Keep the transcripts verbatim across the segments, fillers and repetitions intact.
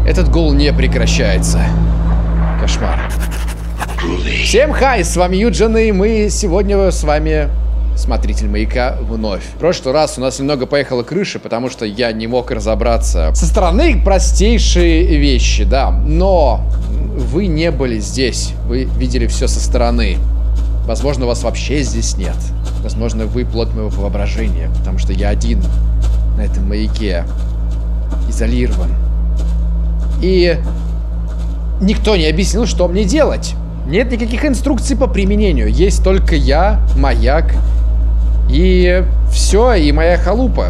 Этот гул не прекращается. Кошмар. Всем хай, с вами Юджин, и мы сегодня с вами смотритель маяка вновь. В прошлый раз у нас немного поехала крыша, потому что я не мог разобраться. Со стороны простейшие вещи, да, но вы не были здесь, вы видели все со стороны. Возможно, вас вообще здесь нет. Возможно, вы плод моего воображения, потому что я один на этом маяке, изолирован. И никто не объяснил, что мне делать. Нет никаких инструкций по применению. Есть только я, маяк и все, и моя халупа.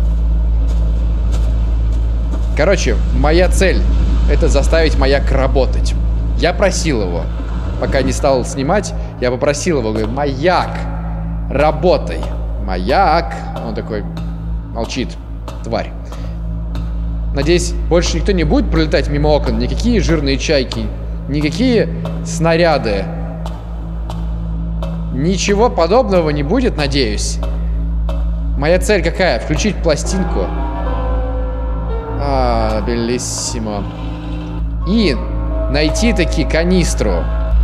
Короче, моя цель — это заставить маяк работать. Я просил его, пока не стал снимать, я попросил его, говорю: маяк, работай. Маяк. Он такой молчит, тварь. Надеюсь, больше никто не будет пролетать мимо окон. Никакие жирные чайки, никакие снаряды. Ничего подобного не будет, надеюсь. Моя цель какая? Включить пластинку. А, белиссимо. И найти таки канистру.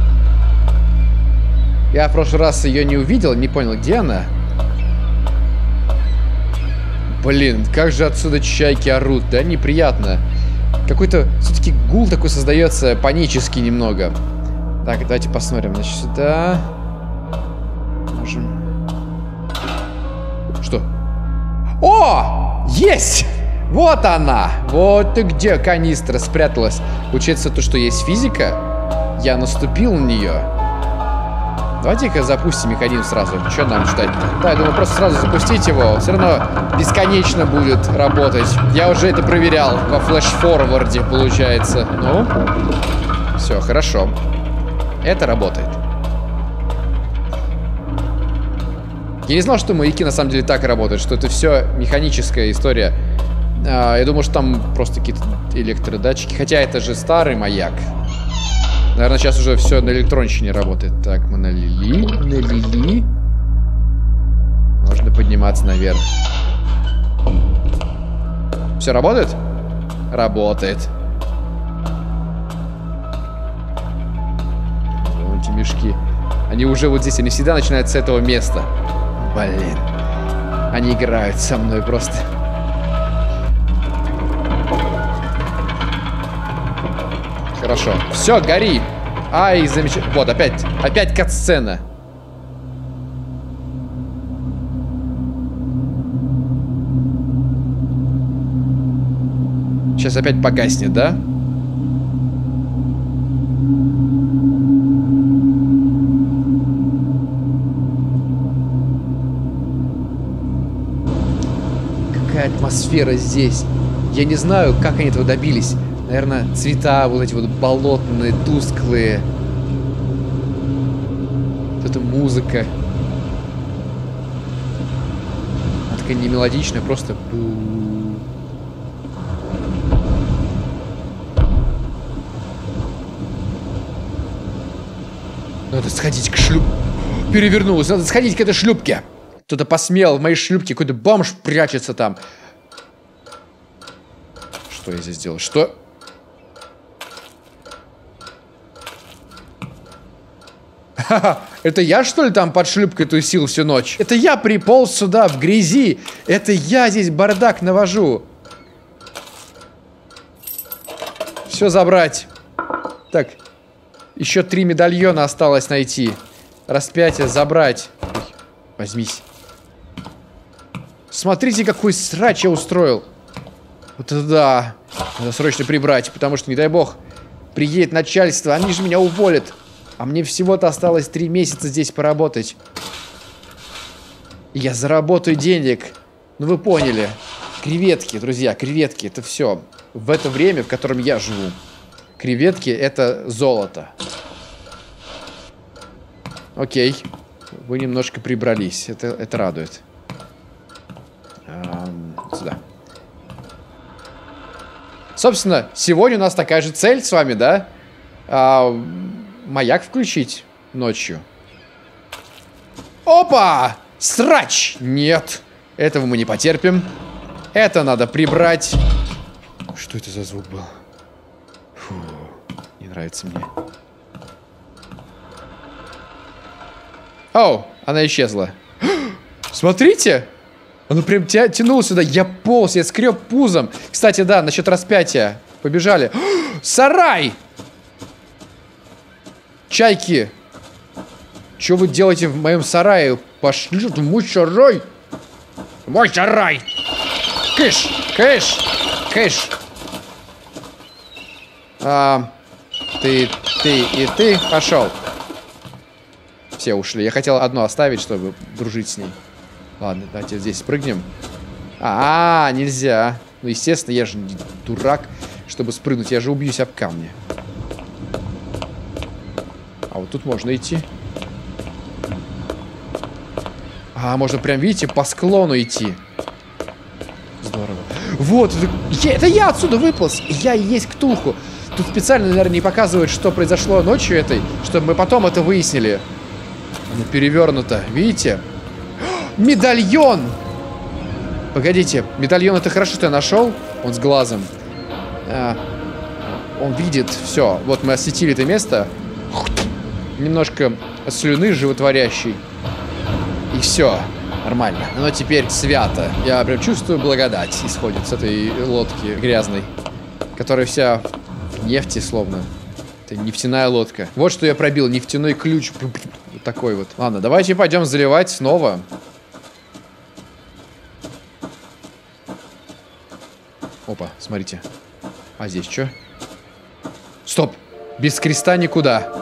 Я в прошлый раз ее не увидел, не понял, где она. Блин, как же отсюда чайки орут, да? Неприятно. Какой-то все-таки гул такой создается, панический немного. Так, давайте посмотрим. Значит, сюда. Можем. Что? О! Есть! Вот она! Вот и где канистра спряталась. Получается, то, что есть физика, я наступил на нее. Давайте-ка запустим механизм сразу. Что нам ждать? Да, я думаю, просто сразу запустить его. Все равно бесконечно будет работать. Я уже это проверял во флеш-форварде, получается. Ну, все, хорошо. Это работает. Я не знал, что маяки на самом деле так работают, что это все механическая история. А, я думал, что там просто какие-то электродатчики. Хотя это же старый маяк. Наверное, сейчас уже все на электронщине работает. Так, мы налили, налили. Можно подниматься наверх. Все работает? Работает. Вон эти мешки. Они уже вот здесь, они всегда начинают с этого места. Блин. Они играют со мной просто. Хорошо. Все, гори. Ай, замечательно. Вот, опять. Опять кат-сцена. Сейчас опять погаснет, да? Какая атмосфера здесь. Я не знаю, как они этого добились. Наверное, цвета вот эти вот болотные, тусклые. Вот эта музыка. Она такая не мелодичная, просто... Надо сходить к шлюп... Перевернулась. Надо сходить к этой шлюпке. Кто-то посмел в моей шлюпке. Какой-то бомж прячется там. Что я здесь делаю? Что... Это я, что ли, там под шлюпкой тусил всю ночь? Это я приполз сюда, в грязи. Это я здесь бардак навожу. Все забрать. Так. Еще три медальона осталось найти. Распятие забрать. Ой, возьмись. Смотрите, какой срач я устроил. Вот это да. Надо срочно прибрать, потому что, не дай бог, приедет начальство, они же меня уволят. А мне всего-то осталось три месяца здесь поработать. И я заработаю денег. Ну вы поняли. Креветки, друзья, креветки, это все. В это время, в котором я живу. Креветки — это золото. Окей. Вы немножко прибрались. Это, это радует. Эм, сюда. Собственно, сегодня у нас такая же цель с вами, да? А, маяк включить ночью. Опа! Срач! Нет. Этого мы не потерпим. Это надо прибрать. Что это за звук был? Фу, не нравится мне. Оу, она исчезла. Смотрите! Она прям тя тянула сюда. Я полз, я скреб пузом. Кстати, да, насчет распятия. Побежали. Сарай! Чайки! Что вы делаете в моем сарае? Пошли в мой сарай! Мой сарай! Кыш! Кыш! Кыш! А, ты, ты и ты пошел. Все ушли. Я хотел одну оставить, чтобы дружить с ней. Ладно, давайте здесь спрыгнем. А, -а, -а нельзя. Ну, естественно, я же не дурак, чтобы спрыгнуть. Я же убьюсь об камни. А вот тут можно идти. А, можно прям, видите, по склону идти. Здорово. Вот, я, это я отсюда выполз. Я и есть Ктулху. Тут специально, наверное, не показывают, что произошло ночью этой, чтобы мы потом это выяснили. Она перевернута, видите? Медальон! Погодите, медальон это хорошо, что я нашел. Он с глазом. А, он видит все. Вот мы осветили это место. Немножко слюны животворящей. И все. Нормально. Но теперь свято. Я прям чувствую, благодать исходит с этой лодки грязной. Которая вся в нефти словно. Это нефтяная лодка. Вот что я пробил. Нефтяной ключ. Вот такой вот. Ладно, давайте пойдем заливать снова. Опа, смотрите. А здесь что? Стоп! Без креста никуда.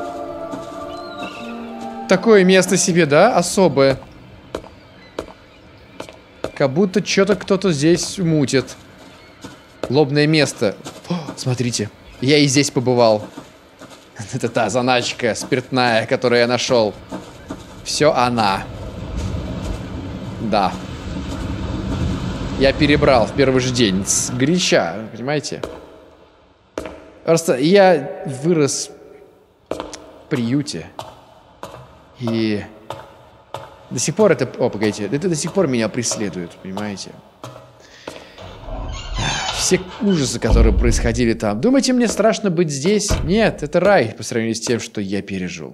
Такое место себе, да? Особое. Как будто что-то кто-то здесь мутит. Лобное место. О, смотрите, я и здесь побывал. Это та заначка спиртная, которую я нашел. Все она. Да. Я перебрал в первый же день. С горяча, понимаете? Просто я вырос в приюте. И до сих пор это... О, погодите. Это до сих пор меня преследует, понимаете? Все ужасы, которые происходили там. Думаете, мне страшно быть здесь? Нет, это рай по сравнению с тем, что я пережил.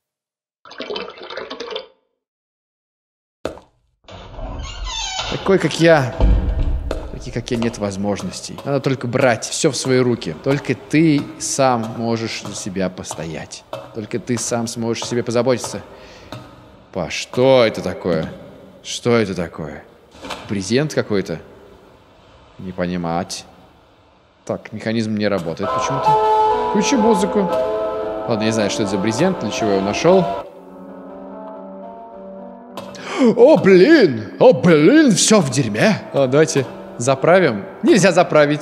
Такой, как я... Таких, как я, нет возможностей. Надо только брать все в свои руки. Только ты сам можешь за себя постоять. Только ты сам сможешь о себе позаботиться. Па, что это такое? Что это такое? Брезент какой-то? Не понимать. Так, механизм не работает почему-то. Включи музыку. Ладно, не знаю, что это за брезент, для чего я его нашел. О, блин! О, блин, все в дерьме. А, давайте заправим. Нельзя заправить.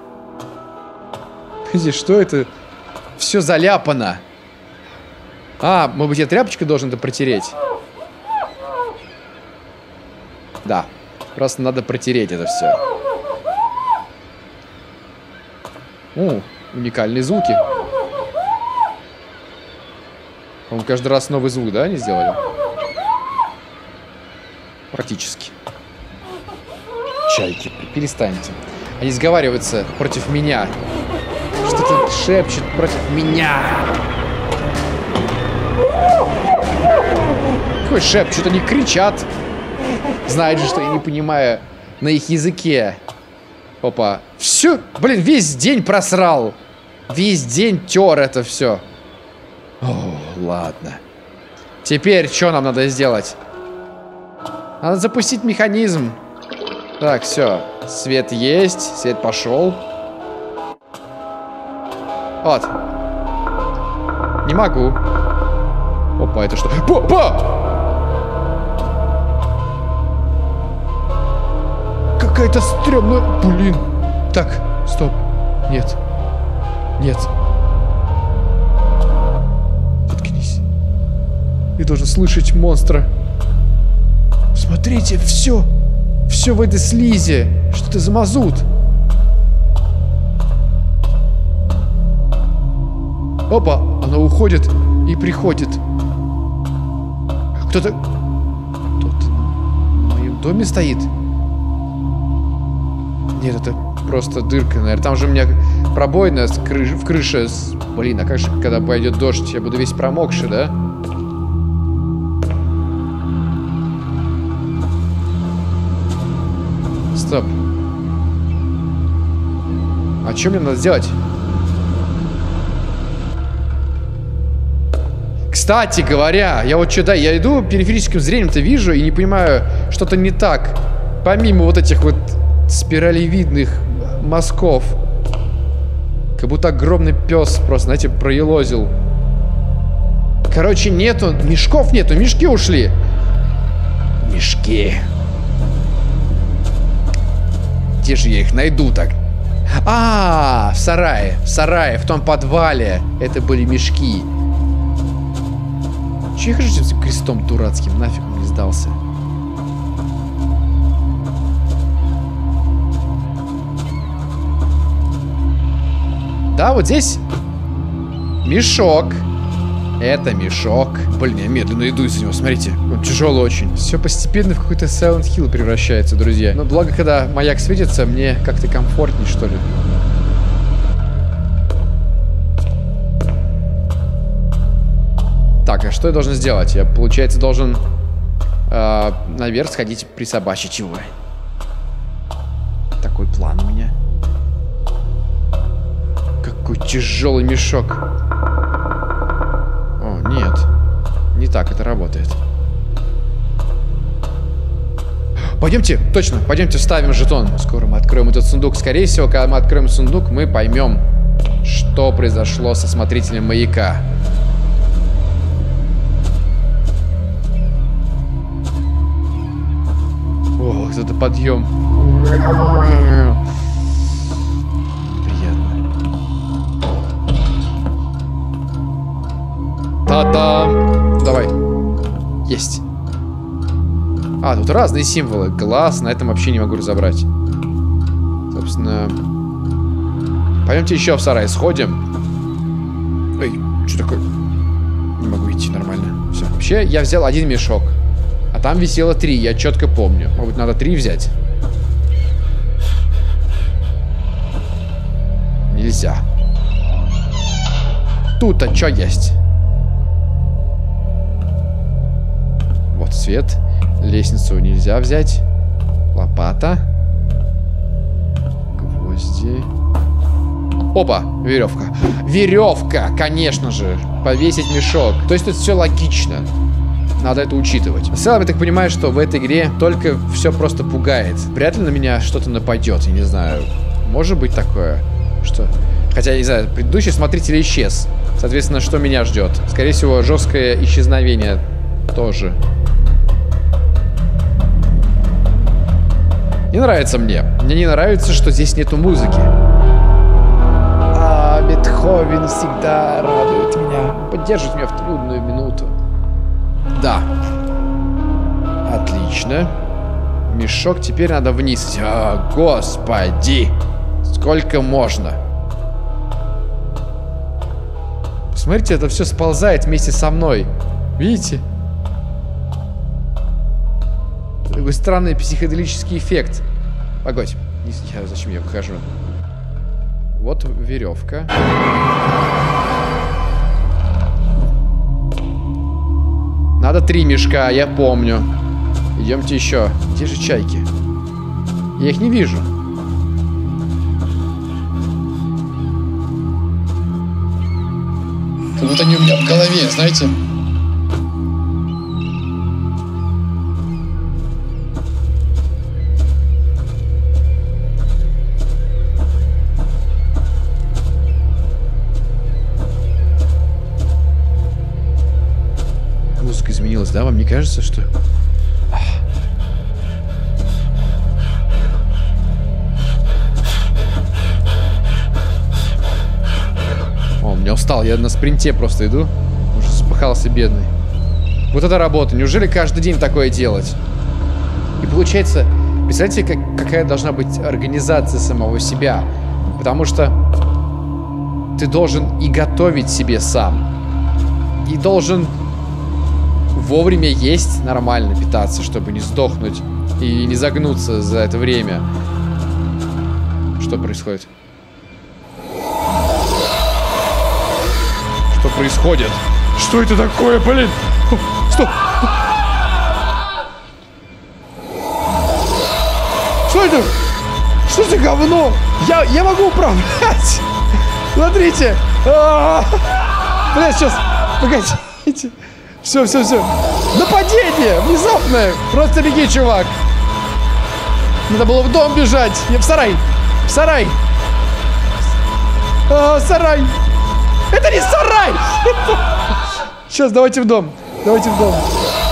Здесь что это? Все заляпано. А, может быть, я тряпочкой должен это протереть? Да. Просто надо протереть это все. О, уникальные звуки. По-моему, каждый раз новый звук, да, они сделали? Практически. Чайки, перестаньте. Они сговариваются против меня. Что-то шепчет против меня. Какой шепчут? Они кричат. Знают же, что я не понимаю на их языке. Опа. Все. Блин, весь день просрал. Весь день тер это все. О, ладно. Теперь что нам надо сделать? Надо запустить механизм. Так, все. Свет есть. Свет пошел. Вот. Не могу. Опа, это что? Опа! Какая-то стрёмная... Блин. Так, стоп. Нет. Нет. Заткнись. Я должен слышать монстра. Смотрите, все. Все в этой слизи. Что это за мазут? Опа, она уходит и приходит. Кто-то... Кто-то в моем доме стоит? Нет, это... просто дырка, наверное. Там же у меня пробоина с крыш... в крыше. С... Блин, а как же, когда пойдет дождь, я буду весь промокший, да? Стоп. А что мне надо сделать? Кстати говоря, я вот что, да, я иду периферическим зрением-то вижу и не понимаю, что-то не так. Помимо вот этих вот спиралевидных мазков. Как будто огромный пес просто, знаете, проелозил. Короче, нету, мешков нету, мешки ушли. Мешки. Где же я их найду так? А, в сарае, в сарае, в том подвале. Это были мешки. Че я хожу с этим крестом дурацким? Нафиг он не сдался. Да, вот здесь мешок. Это мешок. Блин, я медленно иду из него, смотрите. Он тяжелый очень. Все постепенно в какой-то Silent Hill превращается, друзья. Но благо, когда маяк светится, мне как-то комфортнее, что ли. Так, а что я должен сделать? Я, получается, должен э, наверх сходить, присобачить его. Такой план у меня. Какой тяжелый мешок. О, нет. Не так это работает. Пойдемте, точно, пойдемте вставим жетон. Скоро мы откроем этот сундук. Скорее всего, когда мы откроем сундук, мы поймем, что произошло со смотрителем маяка. Ох, это подъем. Приятно. Та-дам! Давай. Есть. А, тут разные символы. Глаз, на этом вообще не могу разобрать. Собственно. Пойдемте еще в сарай сходим. Эй, что такое? Не могу идти нормально. Все. Вообще, я взял один мешок. А там висело три, я четко помню. Может быть, надо три взять? Нельзя. Тут-то что есть? Вот свет. Лестницу нельзя взять. Лопата. Гвозди. Опа, веревка. Веревка, конечно же. Повесить мешок. То есть тут все логично. Надо это учитывать. В целом, я так понимаю, что в этой игре только все просто пугает. Вряд ли на меня что-то нападет, я не знаю. Может быть такое? Что? Хотя, не знаю, предыдущий смотритель исчез. Соответственно, что меня ждет? Скорее всего, жесткое исчезновение тоже. Не нравится мне. Мне не нравится, что здесь нету музыки. А, Бетховен всегда радует меня. Поддерживает меня в трудную минуту. Да. Отлично. Мешок теперь надо вниз. О, господи. Сколько можно? Смотрите, это все сползает вместе со мной. Видите? Такой странный психоделический эффект. Погодь. Я, зачем я выхожу? Вот веревка. Надо три мешка, я помню. Идемте еще. Где же чайки? Я их не вижу. Как будто они у меня в голове, знаете? Музыка изменилась, да? Вам не кажется, что... О, меня устал, я на спринте просто иду. Уже запыхался, бедный. Вот это работа. Неужели каждый день такое делать? И получается, представляете, как, какая должна быть организация самого себя? Потому что ты должен и готовить себе сам. И должен вовремя есть, нормально питаться, чтобы не сдохнуть и не загнуться за это время. Что происходит? Что происходит? Что это такое, блин? Стоп! Что это? Что за говно? Я, я могу управлять! Смотрите! Блядь, сейчас! Погодите! Все, все, все! Нападение! Внезапное! Просто беги, чувак! Надо было в дом бежать! Я в сарай! В сарай! А, сарай! Это не сарай! Сейчас, давайте в дом! Давайте в дом!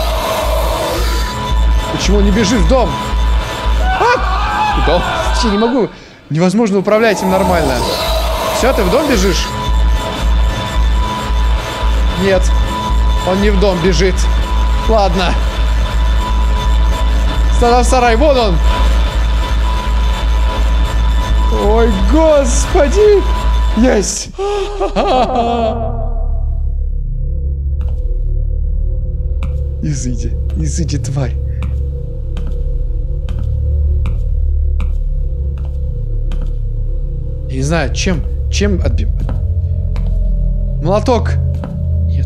Почему он не бежит в дом? А! Дом? Я не могу! Невозможно управлять им нормально! Все, ты в дом бежишь? Нет. Он не в дом бежит. Ладно. Тогда в сарай. Вон он. Ой, господи. Есть. Изыди. Изыди, тварь. Я не знаю, чем... Чем отбив... Молоток. Нет.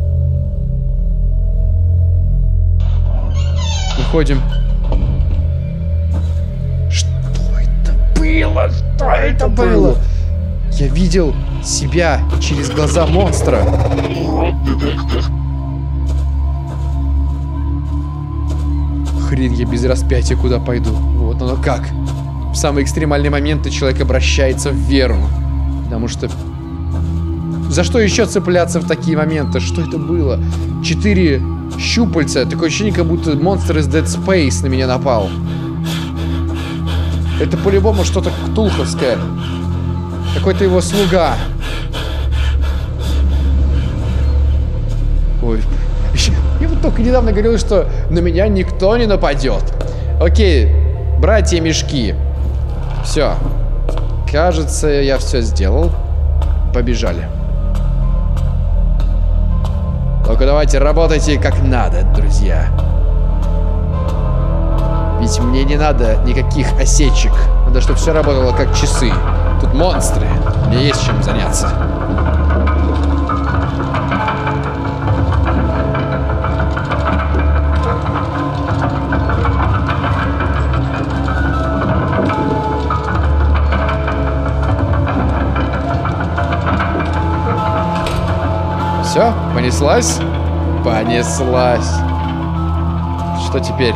Выходим. Что это было? Что это было? Я видел себя через глаза монстра. Хрен я без распятия куда пойду. Вот оно как. В самые экстремальные моменты человек обращается в веру. Потому что... За что еще цепляться в такие моменты? Что это было? Четыре щупальца. Такое ощущение, как будто монстр из Dead Space на меня напал. Это по-любому что-то ктулховское. Какой-то его слуга. Ой. Я вот только недавно говорил, что на меня никто не нападет. Окей. Братья-мешки. Все. Кажется, я все сделал. Побежали. Только давайте работайте как надо, друзья. Ведь мне не надо никаких осечек. Надо, чтобы все работало как часы. Тут монстры. Мне есть чем заняться. Все, понеслась? Понеслась. Что теперь?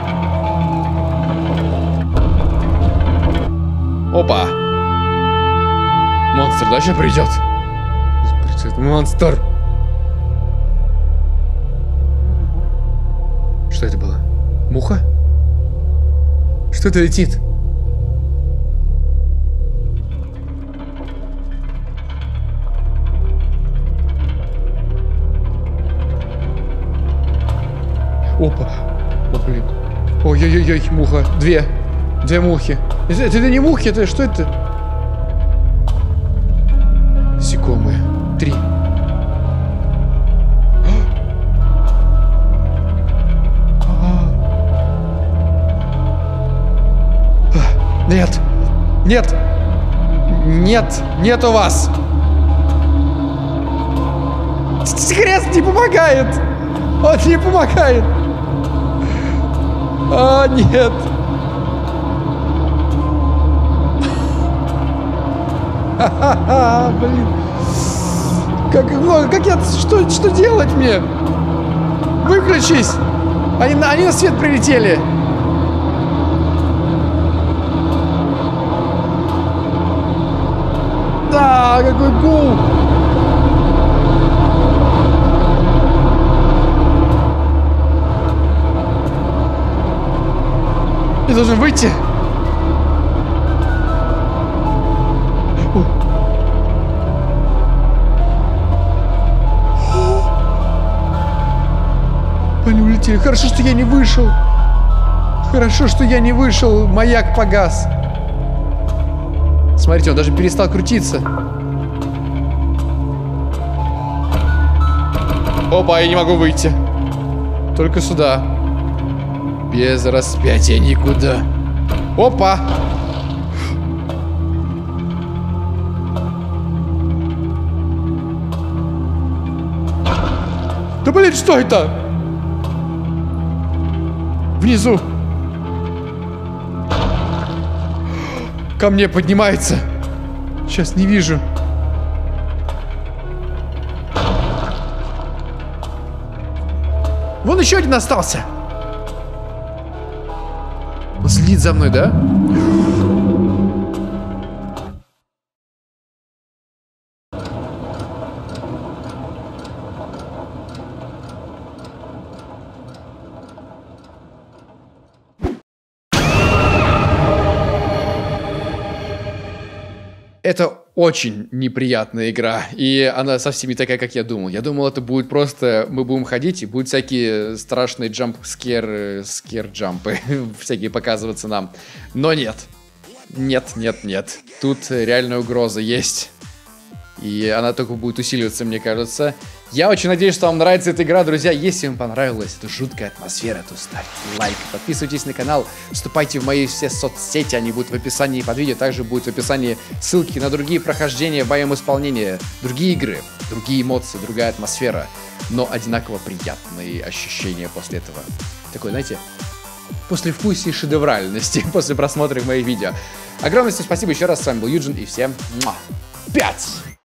Опа! Монстр, да, сейчас придет? Монстр! Что это было? Муха? Что это летит? Опа. О, блин. Ой-ой-ой, муха. Две. Две мухи. Это, это не мухи, это что это? Насекомые. Три. Нет. Нет. Нет. Нет у вас. Крест не помогает. Он не помогает. А, нет. Ха-ха-ха, блин. Как много, как я, что, что делать мне? Выключись. Они на, они на свет прилетели. Да, какой гул. Я должен выйти. Они улетели. Хорошо, что я не вышел. Хорошо, что я не вышел. Маяк погас. Смотрите, он даже перестал крутиться. Опа, я не могу выйти. Только сюда. Без распятия никуда. Опа! Да блин, что это? Внизу. Ко мне поднимается. Сейчас не вижу. Вон еще один остался. Он следит за мной, да? Это очень неприятная игра, и она совсем не такая, как я думал. Я думал, это будет просто, мы будем ходить, и будут всякие страшные джамп-скер, скер-джампы всякие показываться нам. Но нет. Нет, нет, нет. Тут реальная угроза есть. И она только будет усиливаться, мне кажется. Я очень надеюсь, что вам нравится эта игра, друзья. Если вам понравилась эта жуткая атмосфера, то ставьте лайк, подписывайтесь на канал, вступайте в мои все соцсети, они будут в описании под видео. Также будет в описании ссылки на другие прохождения в моем исполнении, другие игры, другие эмоции, другая атмосфера, но одинаково приятные ощущения после этого. Такой, знаете, послевкусие шедевральности после просмотра моих видео. Огромное спасибо еще раз, с вами был Юджин, и всем пять!